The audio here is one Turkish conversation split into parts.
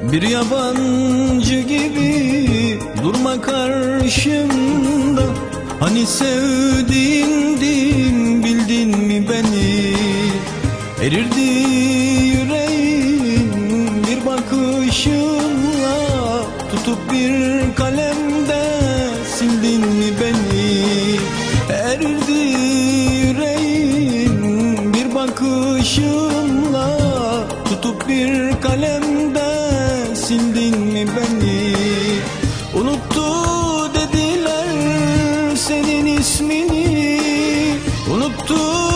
Bir yabancı gibi durma karşımda. Hani sevdiğindim, bildin mi beni? Erirdi yüreğim bir bakışınla, tutup bir kalemde sildin mi beni? Erirdi yüreğim bir bakışınla, tutup bir kalemde sildin mi beni? Unuttu dediler senin ismini, unuttu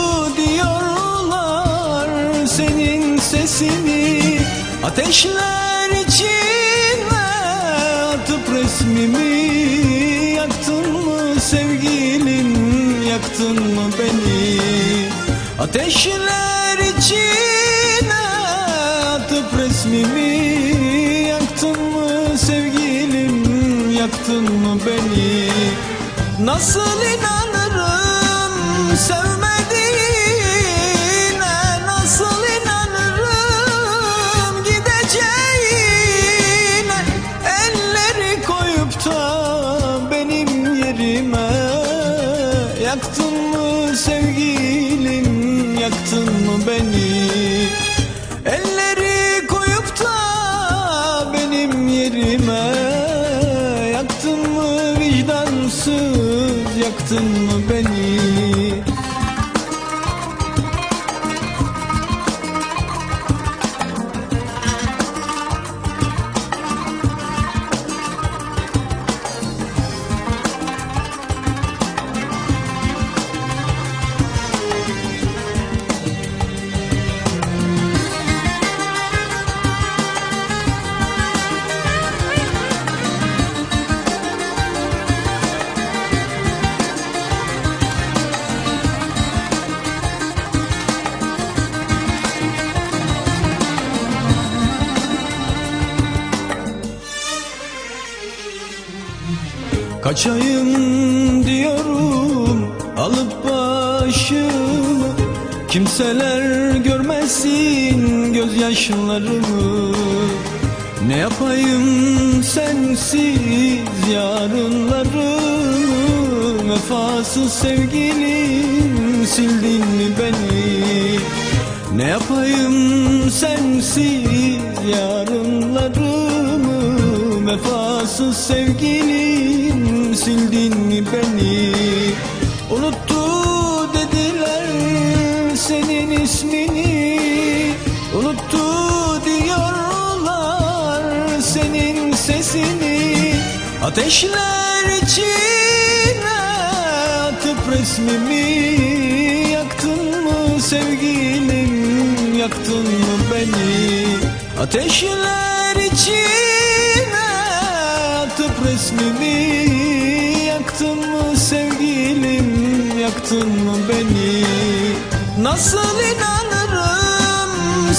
diyorlar senin sesini. Ateşler içine atıp resmimi, yaktın mı sevgilim, yaktın mı beni? Ateşler içine atıp resmimi, yaktın mı sevgilim, yaktın mı beni? Nasıl inanırım sevmediğine, nasıl inanırım gideceğine? Elleri koyup da benim yerime, yaktın mı sevgilim, yaktın mı beni? Elleri koyup da benim yerime, yaktın mı vicdansız, yaktın mı beni? Kaçayım diyorum alıp başımı, kimseler görmesin gözyaşlarımı. Ne yapayım sensiz yarınlarımı, vefasız sevgilim sildin mi beni? Ne yapayım sensiz yarınlarımı, vefasız sevgilim sildin mi beni? Unuttu dediler senin ismini, unuttu diyorlar senin sesini. Ateşler içine atıp resmimi, yaktın mı sevgilim, yaktın mı beni? Ateşler içine atıp resmimi, yaktın mı sevgilim, yaktın mı beni? Nasıl inanırım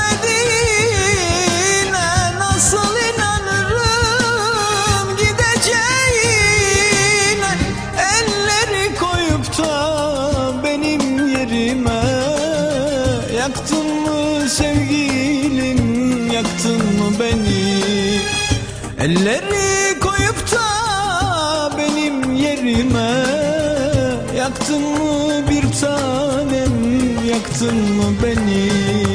sevmediğine, nasıl inanırım gideceğine? Elleri koyup da benim yerime, yaktın mı sevgilim, yaktın mı beni? Elleri koyup da benim yerime, yaktın mı bir tanem, yaktın mı beni?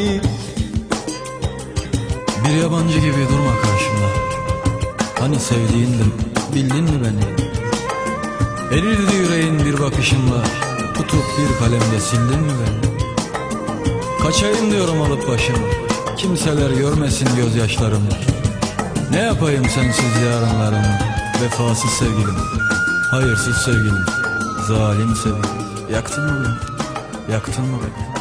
Bir yabancı gibi durma karşımda. Hani sevdiğindim, bildin mi beni? Erirdi yüreğin bir bakışınla, tutup bir kalemde sildin mi beni? Kaçayım diyorum alıp başımı, kimseler görmesin gözyaşlarımı. Ne yapayım sensiz yarınlarımı, vefasız sevgilim, hayırsız sevgilim, zalim sevgilim. Yaktın mı beni, yaktın mı beni?